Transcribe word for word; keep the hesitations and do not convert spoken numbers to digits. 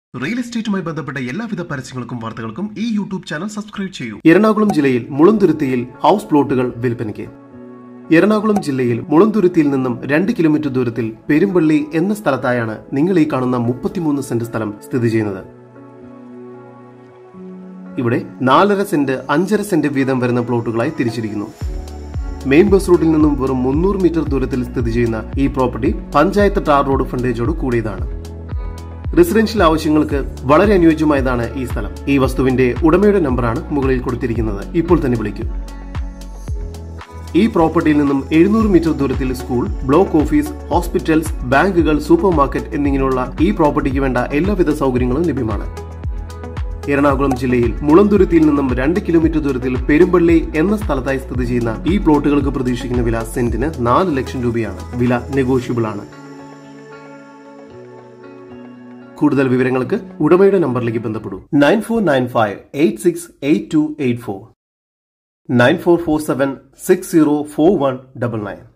Realestateമായി ബന്ധപ്പെട്ട എല്ലാവിധ പരസ്യങ്ങൾക്കും വാർത്തകൾക്കും ഈ യൂട്യൂബ് ചാനൽ സബ്സ്ക്രൈബ് ചെയ്യൂ. എറണാകുളം ജില്ലയിൽ മുളന്തുരുത്തിയിൽ ഹൗസ് പ്ലോട്ടുകൾ വിൽപ്പനയ്ക്ക്. എറണാകുളം ജില്ലയിൽ മുളന്തുരുത്തിയിൽ നിന്നും രണ്ട് കിലോമീറ്റർ ദൂരത്തിൽ പെരുമ്പള്ളി എന്ന സ്ഥലത്തായാണ് നിങ്ങൾ ഈ കാണുന്ന മുപ്പത്തിമൂന്ന് സെന്റ് സ്ഥലം സ്ഥിതി ചെയ്യുന്നത്. ഇവിടെ നാലര സെന്റ് അഞ്ചര സെന്റ് വീതം വരുന്ന പ്ലോട്ടുകളായി തിരിച്ചിരിക്കുന്നു. മെയിൻ ബസ് റൂട്ടിൽ നിന്നും വെറും മുന്നൂറ് മീറ്റർ ദൂരത്തിൽ സ്ഥിതി ചെയ്യുന്ന ഈ പ്രോപ്പർട്ടി പഞ്ചായത്ത് ടാർ റോഡ് ഫ്രണ്ടേജോട് കൂടിയതാണ്. റെസിഡൻഷ്യൽ ആവശ്യങ്ങൾക്ക് വളരെ അനുയോജ്യമായതാണ് ഈ സ്ഥലം. ഈ വസ്തുവിന്റെ ഉടമയുടെ നമ്പറാണ് മുകളിൽ കൊടുത്തിരിക്കുന്നത്. ഇപ്പോൾ തന്നെ വിളിക്കൂ. ഈ പ്രോപ്പർട്ടിയിൽ നിന്നും എഴുന്നൂറ് മീറ്റർ ദൂരത്തിൽ സ്കൂൾ, ബ്ലോക്ക് ഓഫീസ്, ഹോസ്പിറ്റൽസ്, ബാങ്കുകൾ, സൂപ്പർ മാർക്കറ്റ് എന്നിങ്ങനെയുള്ള ഈ പ്രോപ്പർട്ടിക്ക് വേണ്ട എല്ലാവിധ സൗകര്യങ്ങളും ലഭ്യമാണ്. എറണാകുളം ജില്ലയിൽ മുളന്തുരുത്തിയിൽ നിന്നും രണ്ട് കിലോമീറ്റർ ദൂരത്തിൽ പെരുമ്പള്ളി എന്ന സ്ഥലത്തായി സ്ഥിതി ചെയ്യുന്ന ഈ പ്ലോട്ടുകൾക്ക് പ്രതീക്ഷിക്കുന്ന വില സെന്റിന് നാല് ലക്ഷം രൂപയാണ്. വില നെഗോഷ്യബിൾ ആണ്. കൂടുതൽ വിവരങ്ങൾക്ക് ഉടമയുടെ നമ്പറിലേക്ക് ബന്ധപ്പെടൂ. Nine four nine five eight six eight two eight four nine four four seven six zero four one double nine.